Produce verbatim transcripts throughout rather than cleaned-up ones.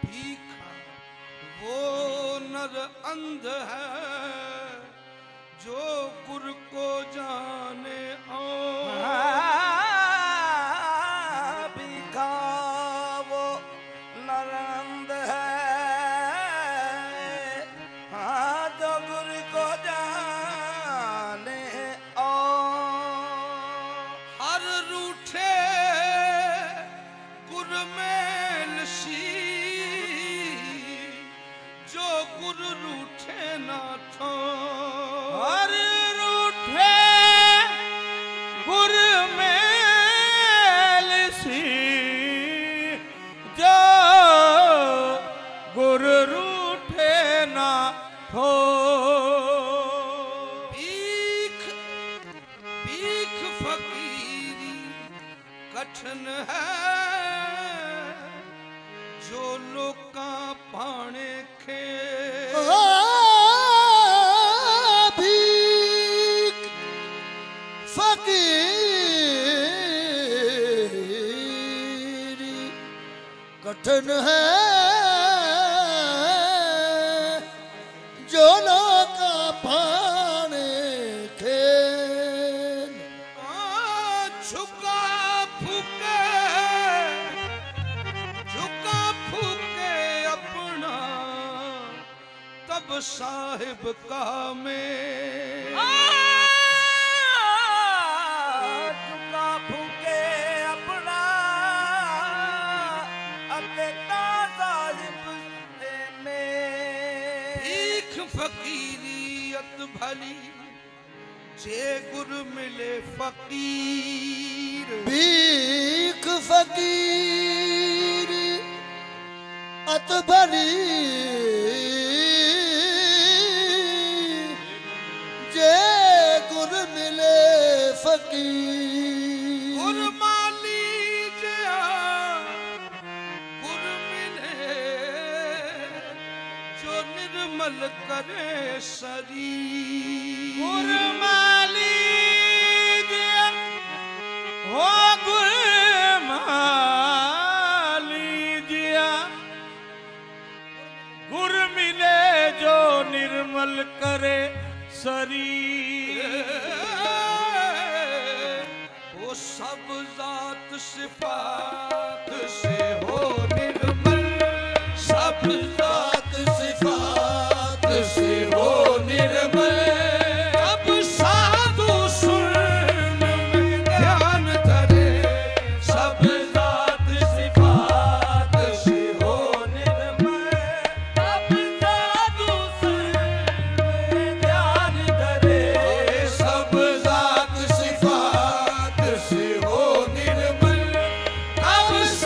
भीखा वो नर अंध है जो गुरु को जाने और भीखा वो नर अंध है हाँ जो गुरु को जाने और हर रूठे गुरु में लसी जो गुरु रूठे ना थो हर रूठे गुरु में लसी जो गुरु रूठे ना थो भीख भीख फकीरी कठिन है जो लोका पाने खे भीख फकीरी कठिन है जो लोग पाने खे झुका फूके झुका फूके अपना तब साहिब का में झुका फूके अपना अपने साहिब में भीख फकीरियत भली जे गुरु मिले फकीर भीख फकीर अत भरी जे गुरु मिले फकीर गुरु माली जया गुरु मिले जो निर्मल करे शरीर गुरु माली जया हो गुरु माली जया गुरु मिले जो निर्मल करे शरीर वो सब जात सिफात से हो निर्मल सब जात सिफात से हो निर्मल अब साधु सुन में ध्यान धरे सब जात सिफात से हो निर्मल अब साधु सुन में ध्यान धरे सब जात सिफात से हो निर्मल अब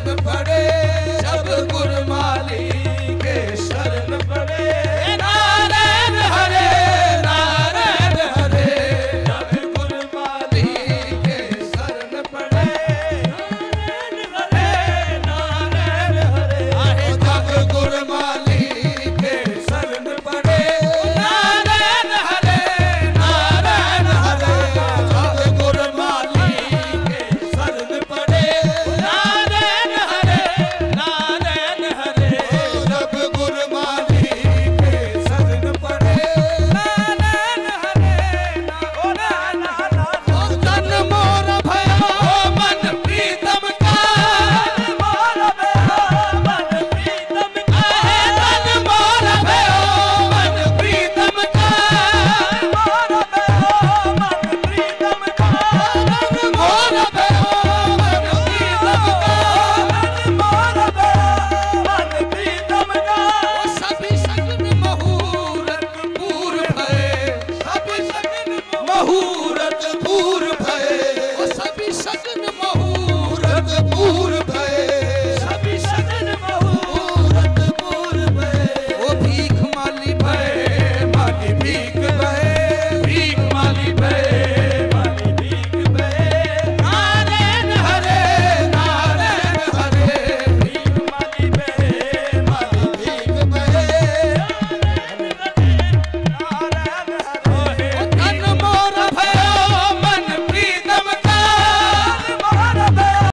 पड़े